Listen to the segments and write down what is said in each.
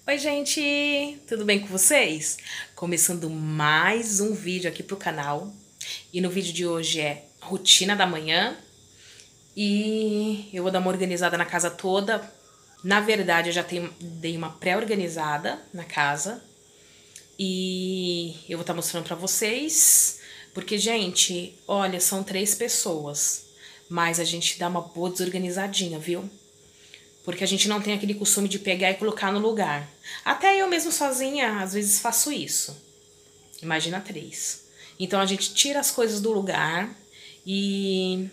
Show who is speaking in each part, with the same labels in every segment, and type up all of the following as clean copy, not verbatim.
Speaker 1: Oi, gente! Tudo bem com vocês? Começando mais um vídeo aqui pro canal. E no vídeo de hoje é rotina da manhã. E eu vou dar uma organizada na casa toda. Na verdade, eu já dei uma pré-organizada na casa. E eu vou estar mostrando pra vocês. Porque, gente, olha, são 3 pessoas. Mas a gente dá uma boa desorganizadinha, viu? Porque a gente não tem aquele costume de pegar e colocar no lugar. Até eu mesmo sozinha, às vezes, faço isso. Imagina 3. Então a gente tira as coisas do lugar e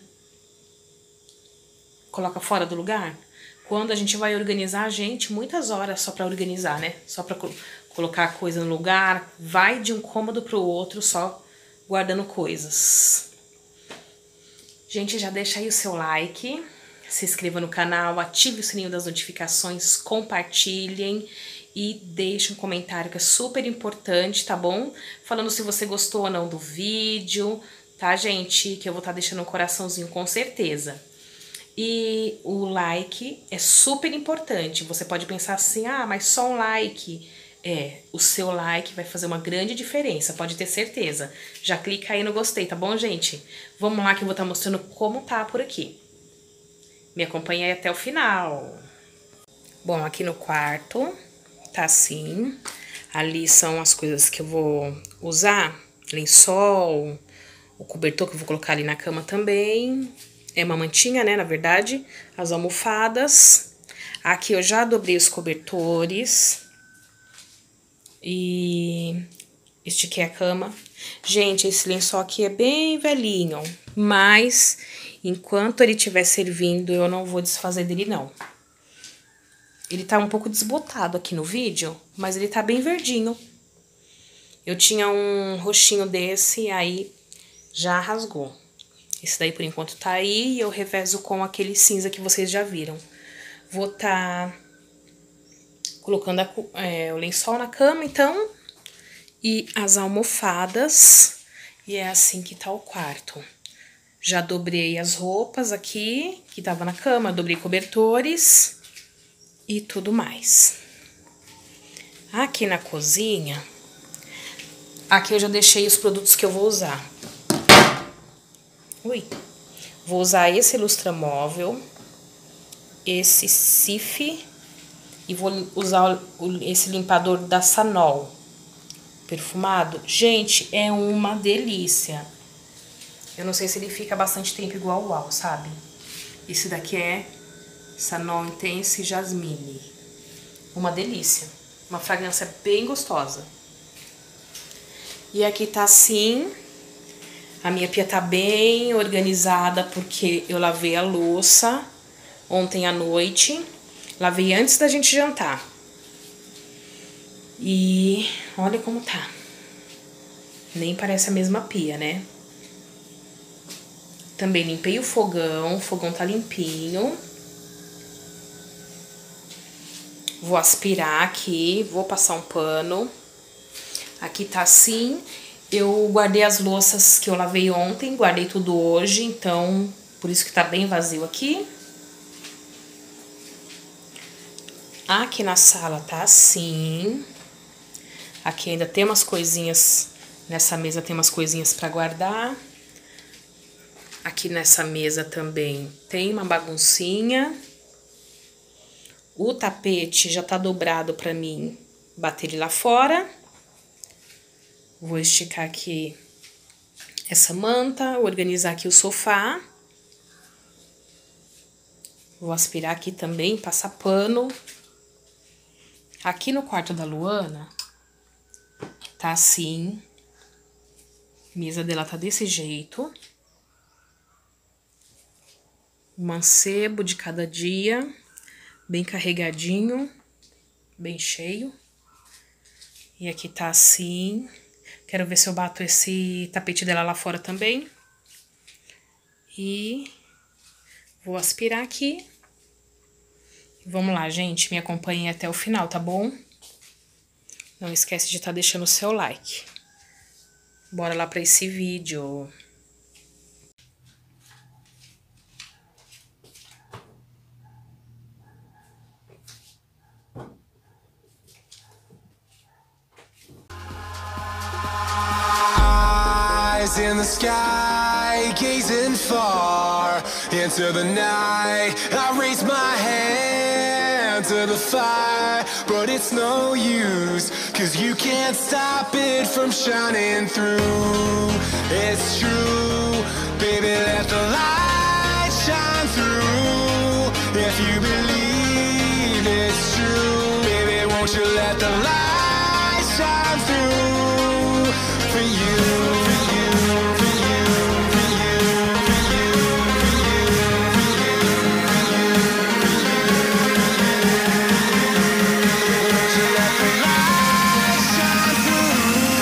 Speaker 1: coloca fora do lugar. Quando a gente vai organizar, gente, muitas horas só pra organizar, né? Só pra colocar a coisa no lugar. Vai de um cômodo pro outro só guardando coisas. Gente, já deixa aí o seu like, se inscreva no canal, ative o sininho das notificações, compartilhem e deixe um comentário que é super importante, tá bom? Falando se você gostou ou não do vídeo, tá, gente? Que eu vou estar deixando um coraçãozinho com certeza. E o like é super importante. Você pode pensar assim, ah, mas só um like. O seu like vai fazer uma grande diferença, pode ter certeza. Já clica aí no gostei, tá bom, gente? Vamos lá que eu vou estar mostrando como tá por aqui. Me acompanha aí até o final. Bom, aqui no quarto tá assim. Ali são as coisas que eu vou usar. Lençol, o cobertor que eu vou colocar ali na cama também. É uma mantinha, né, na verdade. As almofadas. Aqui eu já dobrei os cobertores. E estiquei a cama. Gente, esse lençol aqui é bem velhinho. Mas, enquanto ele estiver servindo, eu não vou desfazer dele, não. Ele tá um pouco desbotado aqui no vídeo, mas ele tá bem verdinho. Eu tinha um roxinho desse, aí já rasgou. Esse daí, por enquanto, tá aí e eu revezo com aquele cinza que vocês já viram. Vou tá colocando o lençol na cama, então, e as almofadas. E é assim que tá o quarto. Já dobrei as roupas aqui, que tava na cama, dobrei cobertores e tudo mais. Aqui na cozinha, aqui eu já deixei os produtos que eu vou usar. Ui. Vou usar esse lustramóvel, esse Cif e vou usar esse limpador da Sanol perfumado. Gente, é uma delícia. Eu não sei se ele fica bastante tempo igual, sabe? Esse daqui é Sanol Intense Jasmine. Uma delícia. Uma fragrância bem gostosa. E aqui tá assim. A minha pia tá bem organizada porque eu lavei a louça ontem à noite. Lavei antes da gente jantar. E olha como tá. Nem parece a mesma pia, né? Também limpei o fogão tá limpinho. Vou aspirar aqui, vou passar um pano. Aqui tá assim. Eu guardei as louças que eu lavei ontem, guardei tudo hoje, então por isso que tá bem vazio aqui. Aqui na sala tá assim. Aqui ainda tem umas coisinhas, nessa mesa tem umas coisinhas pra guardar. Aqui nessa mesa também tem uma baguncinha. O tapete já tá dobrado pra mim bater ele lá fora. Vou esticar aqui essa manta, organizar aqui o sofá. Vou aspirar aqui também, passar pano. Aqui no quarto da Luana, tá assim. A mesa dela tá desse jeito. Um mancebo de cada dia, bem carregadinho, bem cheio. E aqui tá assim. Quero ver se eu bato esse tapete dela lá fora também. E vou aspirar aqui. Vamos lá, gente, me acompanhem até o final, tá bom? Não esquece de estar deixando o seu like. Bora lá pra esse vídeo.
Speaker 2: in the sky, gazing far into the night. I raise my hand to the fire, but it's no use, 'cause you can't stop it from shining through. It's true, baby, let the light shine through. If you believe it's true, baby, won't you let the light shine through for you, for you, for you, for you, for you, for you, for you, for you, for you. Won't you let the light shine through?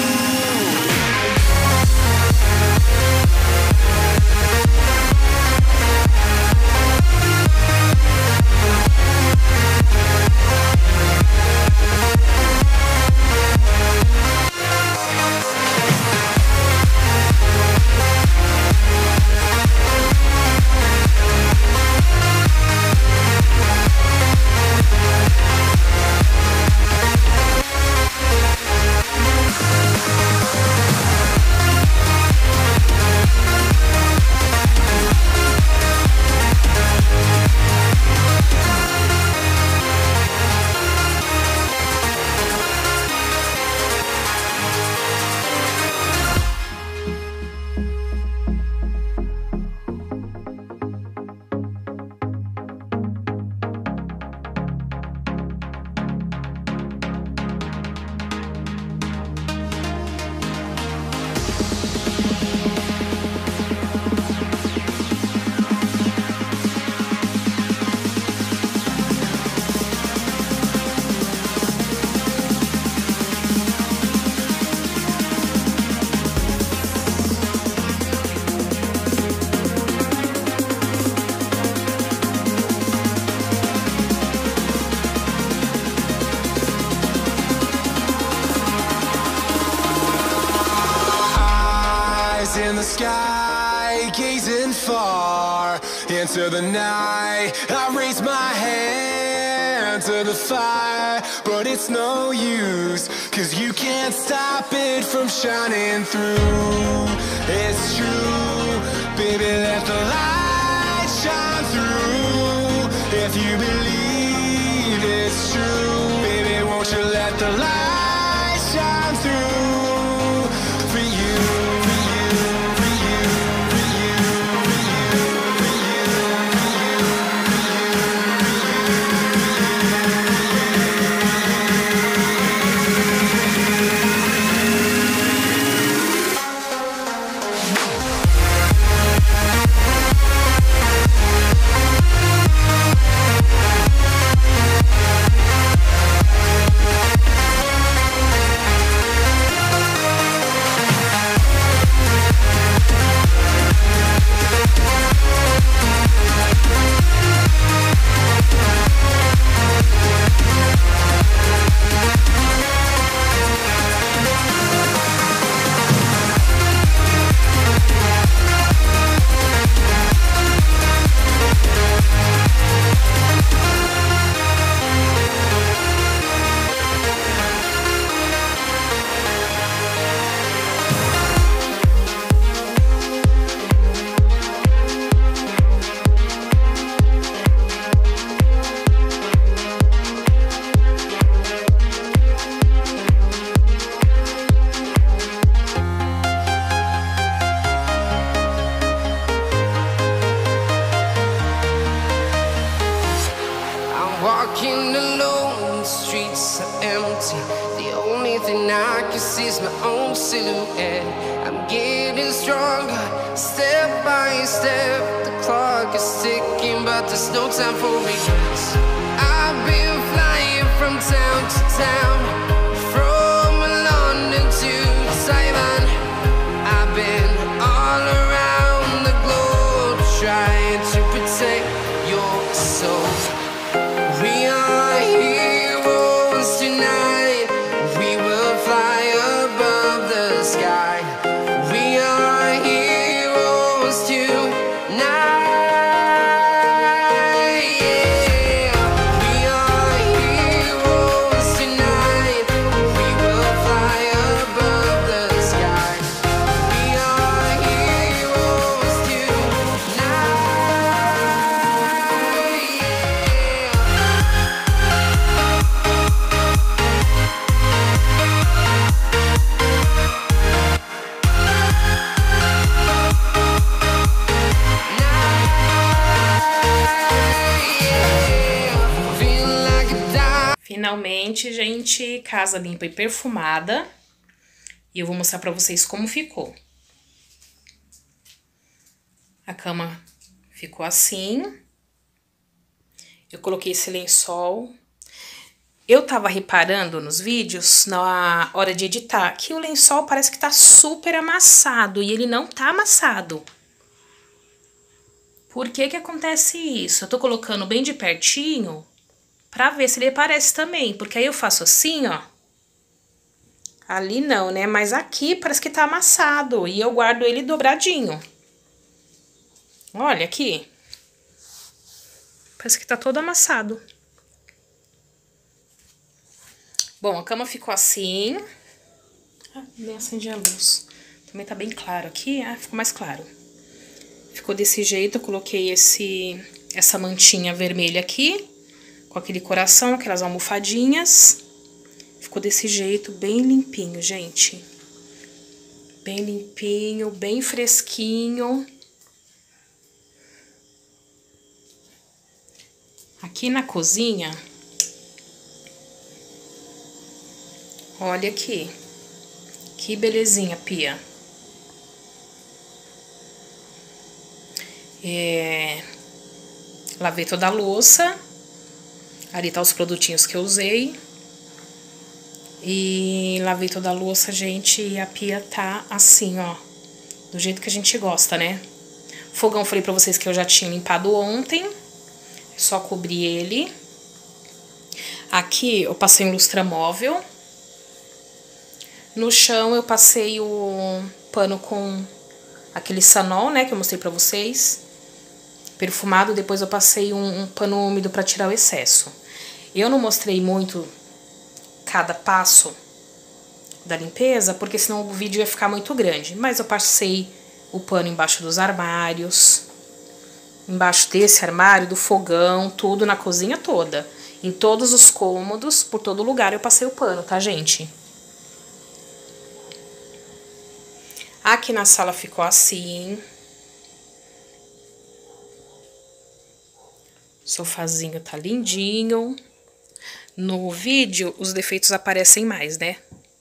Speaker 2: In the sky, gazing far into the night. I raise my hand to the fire, but it's no use, 'cause you can't stop it from shining through. It's true, baby, let the light shine through. If you believe it's true, baby, won't you let the light shine through for you.
Speaker 3: Walking alone, the streets are empty. The only thing I can see is my own silhouette. I'm getting stronger, step by step. The clock is ticking, but there's no time for regrets. I've been flying from town to town, from London to Taiwan. I've been all around the globe, trying to protect your soul. We are heroes tonight. We will fly above the sky. We are heroes tonight. Yeah. We are heroes tonight. We will fly above the sky. We are
Speaker 1: gente, casa limpa e perfumada. E eu vou mostrar pra vocês como ficou. A cama ficou assim. Eu coloquei esse lençol. Eu tava reparando nos vídeos, na hora de editar, que o lençol parece que tá super amassado. E ele não tá amassado. Por que que acontece isso? Eu tô colocando bem de pertinho pra ver se ele aparece também. Porque aí eu faço assim, ó. Ali não, né? Mas aqui parece que tá amassado. E eu guardo ele dobradinho. Olha aqui. Parece que tá todo amassado. Bom, a cama ficou assim. Ah, nem acendi a luz. Também tá bem claro aqui. Ah, ficou mais claro. Ficou desse jeito. Eu coloquei essa mantinha vermelha aqui. Com aquele coração, aquelas almofadinhas. Ficou desse jeito, bem limpinho, gente. Bem limpinho, bem fresquinho. Aqui na cozinha, olha aqui, que belezinha, pia. Lavei toda a louça, ali tá os produtinhos que eu usei. E lavei toda a louça, gente, e a pia tá assim, ó, do jeito que a gente gosta, né? Fogão, falei pra vocês que eu já tinha limpado ontem. Só cobri ele. Aqui eu passei um lustramóvel. No chão eu passei o pano com aquele Sanol, né, que eu mostrei pra vocês. Perfumado, depois eu passei um pano úmido pra tirar o excesso. Eu não mostrei muito cada passo da limpeza, porque senão o vídeo ia ficar muito grande. Mas eu passei o pano embaixo dos armários. Embaixo desse armário, do fogão, tudo na cozinha toda. Em todos os cômodos, por todo lugar eu passei o pano, tá, gente? Aqui na sala ficou assim. O sofazinho tá lindinho. No vídeo, os defeitos aparecem mais, né?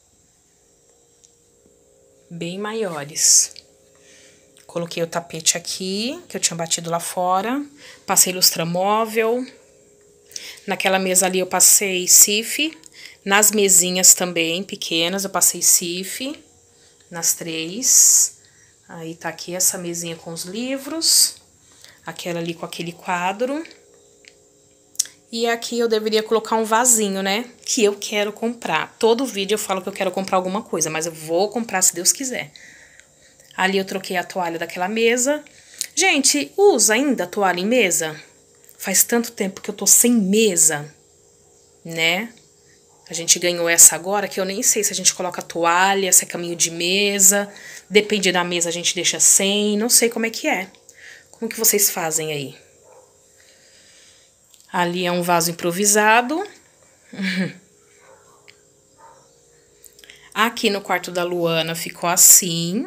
Speaker 1: Bem maiores. Coloquei o tapete aqui, que eu tinha batido lá fora. Passei lustramóvel. Naquela mesa ali eu passei Cif. Nas mesinhas também, pequenas, eu passei Cif. Nas 3. Aí tá aqui essa mesinha com os livros. Aquela ali com aquele quadro. E aqui eu deveria colocar um vasinho, né? Que eu quero comprar. Todo vídeo eu falo que eu quero comprar alguma coisa, mas eu vou comprar se Deus quiser. Ali eu troquei a toalha daquela mesa. Gente, usa ainda a toalha em mesa? Faz tanto tempo que eu tô sem mesa, né? A gente ganhou essa agora que eu nem sei se a gente coloca toalha, se é caminho de mesa. Depende da mesa, a gente deixa sem. Não sei como é que é. Como que vocês fazem aí? Ali é um vaso improvisado. Aqui no quarto da Luana ficou assim.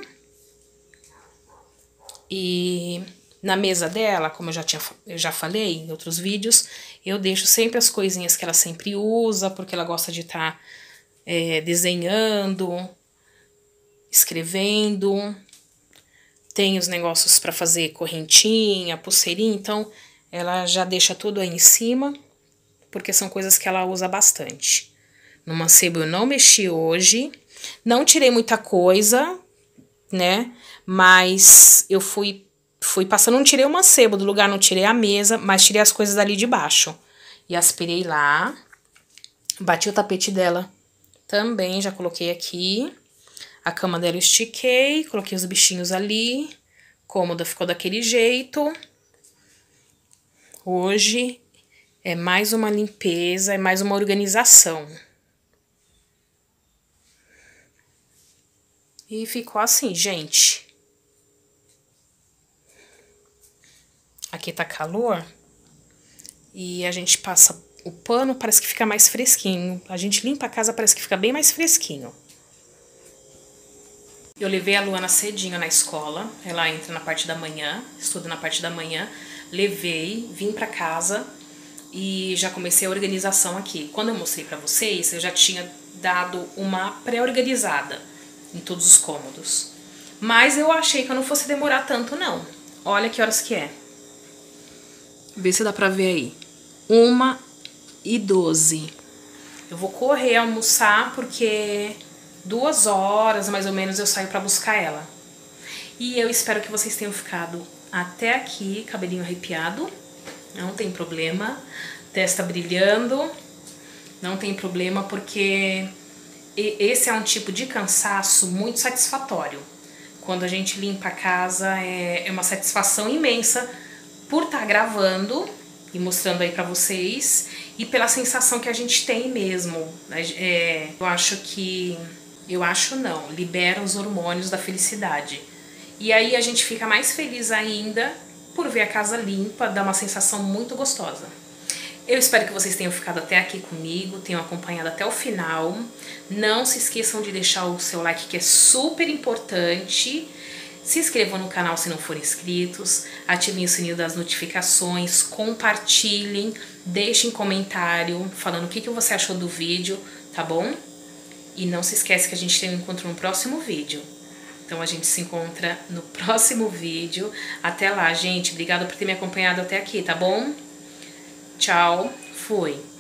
Speaker 1: E na mesa dela, como eu já falei em outros vídeos, eu deixo sempre as coisinhas que ela sempre usa, porque ela gosta de estar desenhando, escrevendo. Tem os negócios para fazer correntinha, pulseirinha, então ela já deixa tudo aí em cima, porque são coisas que ela usa bastante. No mancebo eu não mexi hoje, não tirei muita coisa, né? Mas eu fui passando, não tirei o mancebo do lugar, não tirei a mesa, mas tirei as coisas ali de baixo. E aspirei lá, bati o tapete dela também, já coloquei aqui. A cama dela eu estiquei, coloquei os bichinhos ali, cômoda ficou daquele jeito. Hoje é mais uma limpeza, é mais uma organização. E ficou assim, gente. Aqui tá calor. E a gente passa o pano, parece que fica mais fresquinho. A gente limpa a casa, parece que fica bem mais fresquinho. Eu levei a Luana cedinho na escola. Ela entra na parte da manhã, estuda na parte da manhã. Levei, vim pra casa. e já comecei a organização aqui. Quando eu mostrei pra vocês, eu já tinha dado uma pré-organizada em todos os cômodos. Mas eu achei que eu não fosse demorar tanto, não. Olha que horas que é. Vê se dá pra ver aí. 1h12. Eu vou correr almoçar porque 2 horas mais ou menos eu saio pra buscar ela. E eu espero que vocês tenham ficado até aqui, cabelinho arrepiado. Não tem problema. Testa brilhando. Não tem problema porque esse é um tipo de cansaço muito satisfatório. Quando a gente limpa a casa é uma satisfação imensa por estar gravando e mostrando aí pra vocês e pela sensação que a gente tem mesmo. Eu acho não, libera os hormônios da felicidade. E aí a gente fica mais feliz ainda por ver a casa limpa, dá uma sensação muito gostosa. Eu espero que vocês tenham ficado até aqui comigo, tenham acompanhado até o final. Não se esqueçam de deixar o seu like, que é super importante. Se inscrevam no canal se não forem inscritos, ativem o sininho das notificações, compartilhem, deixem comentário falando o que você achou do vídeo, tá bom? E não se esquece que a gente tem um encontro no próximo vídeo. Então a gente se encontra no próximo vídeo. Até lá, gente. Obrigada por ter me acompanhado até aqui, tá bom? Tchau. Fui.